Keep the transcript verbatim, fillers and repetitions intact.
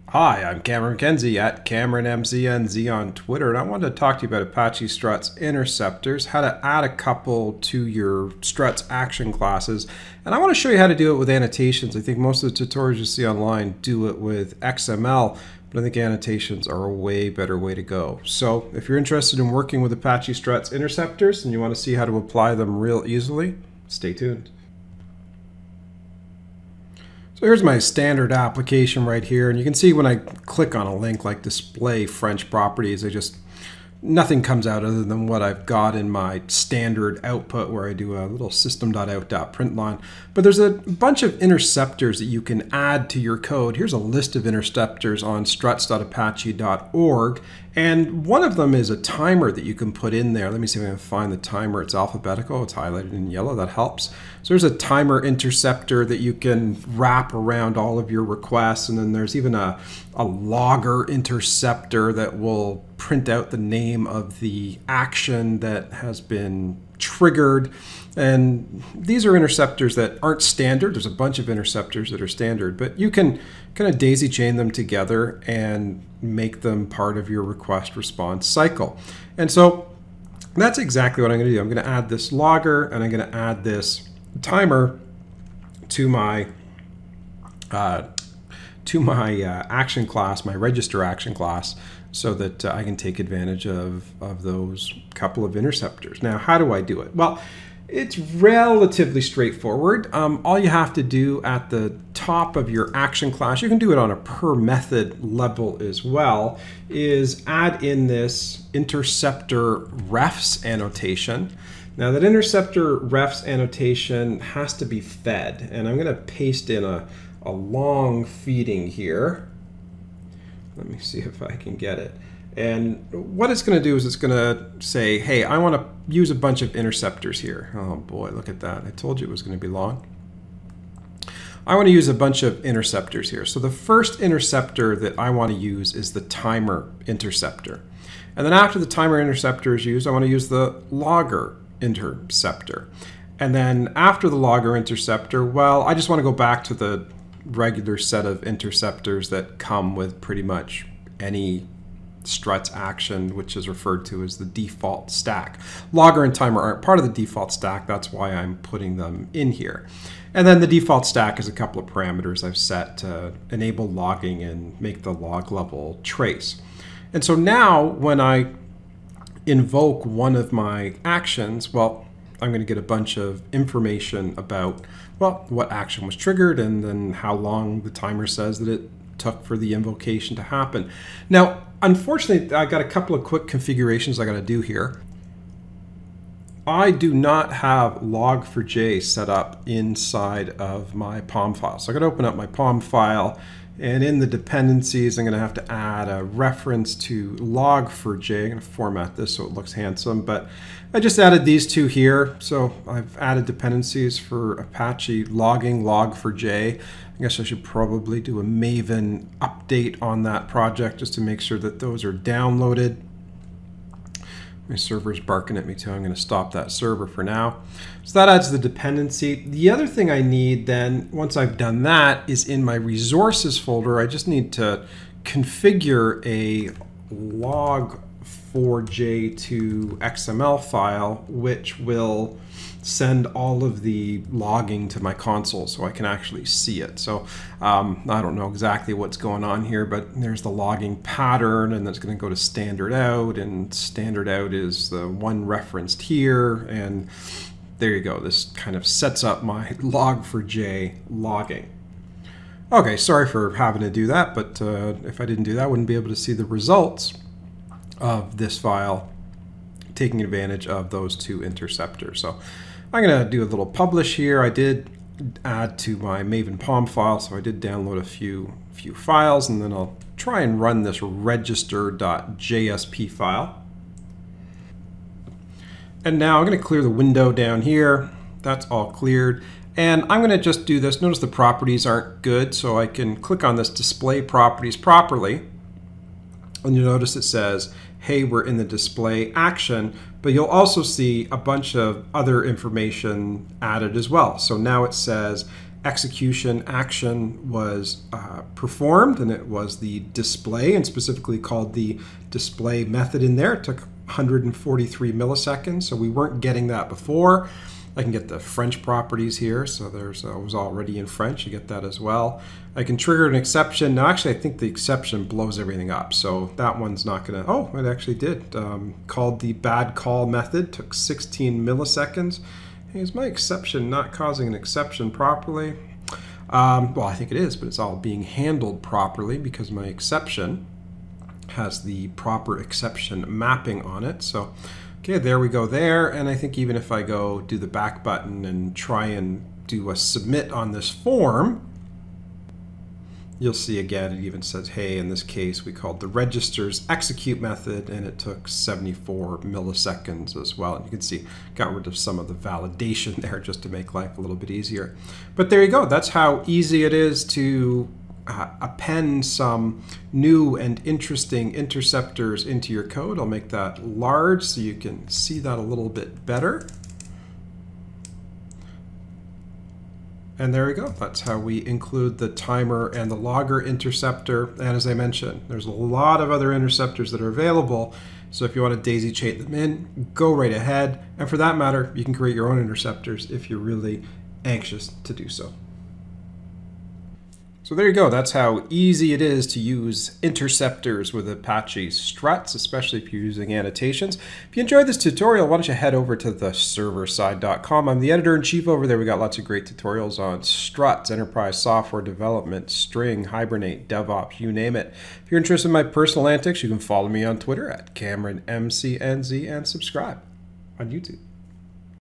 Hi, I'm Cameron McKenzie at Cameron M Z N Z on Twitter, and I wanted to talk to you about Apache Struts interceptors, how to add a couple to your Struts action classes, and I want to show you how to do it with annotations. I think most of the tutorials you see online do it with X M L, but I think annotations are a way better way to go. So if you're interested in working with Apache Struts interceptors and you want to see how to apply them real easily, stay tuned. So here's my standard application right here, and you can see when I click on a link like display French properties, I just nothing comes out other than what I've got in my standard output where I do a little system.out.println. But there's a bunch of interceptors that you can add to your code. Here's a list of interceptors on struts dot apache dot org, and one of them is a timer that you can put in there. Let me see if I can find the timer. It's alphabetical. It's highlighted in yellow. That helps. So there's a timer interceptor that you can wrap around all of your requests, and then there's even a, a logger interceptor that will print out the name of the action that has been triggered. And these are interceptors that aren't standard. There's a bunch of interceptors that are standard, but you can kind of daisy chain them together and make them part of your request response cycle. And so that's exactly what I'm going to do. I'm going to add this logger and I'm going to add this timer to my uh, to my uh, action class, my register action class, so that uh, I can take advantage of, of those couple of interceptors. Now, how do I do it? Well, it's relatively straightforward. Um, all you have to do at the top of your action class, you can do it on a per method level as well, is add in this interceptor refs annotation. Now that interceptor refs annotation has to be fed, and I'm going to paste in a, a long feeding here. Let me see if I can get it. And what it's going to do is it's going to say, hey, I want to use a bunch of interceptors here. Oh boy, look at that. I told you it was going to be long. I want to use a bunch of interceptors here. So the first interceptor that I want to use is the timer interceptor. And then after the timer interceptor is used, I want to use the logger interceptor. And then after the logger interceptor, well, I just want to go back to the regular set of interceptors that come with pretty much any struts action, which is referred to as the default stack. Logger and timer aren't part of the default stack. That's why I'm putting them in here. And then the default stack is a couple of parameters I've set to enable logging and make the log level trace. And so now when I invoke one of my actions, well, I'm going to get a bunch of information about, well, what action was triggered and then how long the timer says that it took for the invocation to happen. Now, unfortunately, I got a couple of quick configurations I got to do here. I do not have log four j set up inside of my P O M file. So I got to open up my P O M file, and in the dependencies, I'm going to have to add a reference to log four j. I'm going to format this so it looks handsome, but I just added these two here. So I've added dependencies for Apache logging log four j. I guess I should probably do a Maven update on that project just to make sure that those are downloaded. My server's barking at me too. I'm going to stop that server for now. So that adds the dependency. The other thing I need then, once I've done that, is in my resources folder, I just need to configure a log four j to X M L file, which will send all of the logging to my console so I can actually see it. So um, I don't know exactly what's going on here, but there's the logging pattern, and that's going to go to standard out, and standard out is the one referenced here, and there you go. This kind of sets up my log four j logging. Okay, sorry for having to do that, but uh, if I didn't do that, I wouldn't be able to see the results of this file taking advantage of those two interceptors. So I'm going to do a little publish here. I did add to my Maven P O M file, so I did download a few few files, and then I'll try and run this register dot J S P file. And now I'm going to clear the window down here. That's all cleared. And I'm going to just do this. Notice the properties aren't good, so I can click on this display properties properly. And you'll notice it says, hey, we're in the display action, but you'll also see a bunch of other information added as well. So now it says, execution action was uh, performed, and it was the display, and specifically called the display method in there. It took one hundred forty-three milliseconds, so we weren't getting that before. I can get the French properties here, so there's uh, it was already in French. You get that as well. I can trigger an exception. Now, actually, I think the exception blows everything up, so that one's not going to. Oh, it actually did. Um, called the bad call method. Took sixteen milliseconds. Hey, is my exception not causing an exception properly? Um, well, I think it is, but it's all being handled properly because my exception has the proper exception mapping on it. So, okay, there we go there. And I think even if I go do the back button and try and do a submit on this form, you'll see again, it even says, hey, in this case, we called the registers execute method, and it took seventy-four milliseconds as well. And you can see, got rid of some of the validation there just to make life a little bit easier. But there you go. That's how easy it is to uh, append some new and interesting interceptors into your code. I'll make that large so you can see that a little bit better. And there we go. That's how we include the timer and the logger interceptor. And as I mentioned, there's a lot of other interceptors that are available. So if you want to daisy chain them in, go right ahead. And for that matter, you can create your own interceptors if you're really anxious to do so. So there you go. That's how easy it is to use interceptors with Apache Struts, especially if you're using annotations. If you enjoyed this tutorial, why don't you head over to the server side dot com. I'm the editor-in-chief over there. We got lots of great tutorials on struts, enterprise software development, string, Hibernate, DevOps, you name it. If you're interested in my personal antics, you can follow me on Twitter at Cameron M C N Z and subscribe on YouTube.